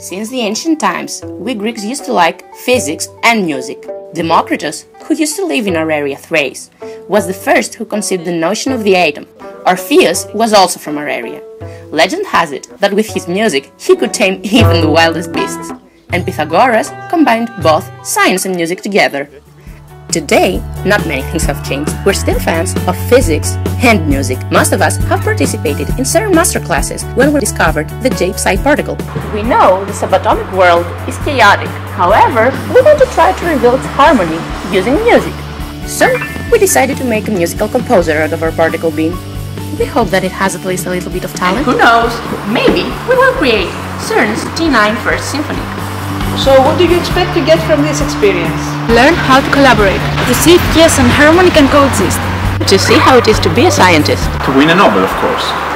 Since the ancient times, we Greeks used to like physics and music. Democritus, who used to live in our area Thrace, was the first who conceived the notion of the atom. Orpheus was also from our area. Legend has it that with his music he could tame even the wildest beasts. And Pythagoras combined both science and music together. Today, not many things have changed. We're still fans of physics and music. Most of us have participated in Cern masterclasses when we discovered the J-psi particle. We know the subatomic world is chaotic. However, we want to try to reveal its harmony using music. So, we decided to make a musical composer out of our particle beam. We hope that it has at least a little bit of talent. And who knows, maybe we will create Cern's T9 First Symphony. So what do you expect to get from this experience? Learn how to collaborate, to see if yes and harmony can coexist. To see how it is to be a scientist. To win a Nobel, of course.